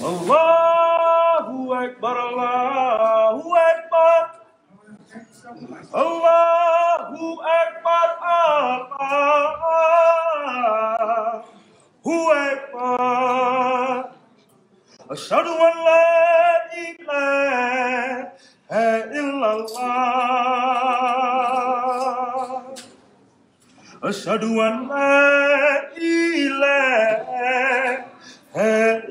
Allahu Akbar, Allahu Akbar, Allahu Akbar, Allahu Akbar. Ashhadu an la ilaha illallah. Ashhadu an la ilaha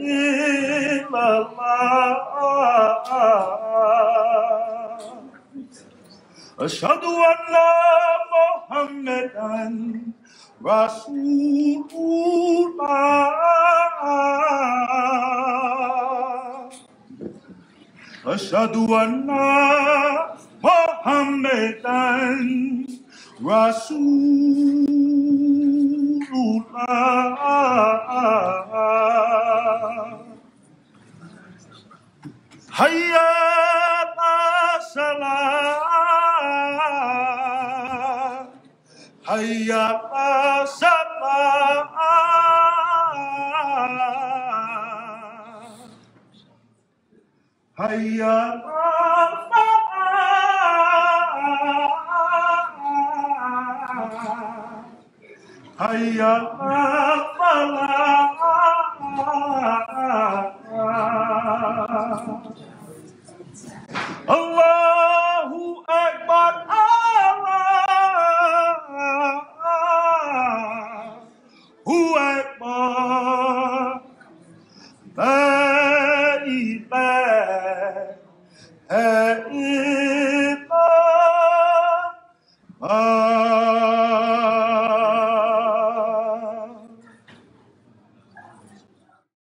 illallah. Ashhadu anna Muhammadan Rasulullah. Ashhadu anna Muhammadan Rasulullah. Hayya ala salah, hayya ala salah, hayya ala falah, hayya ala falah.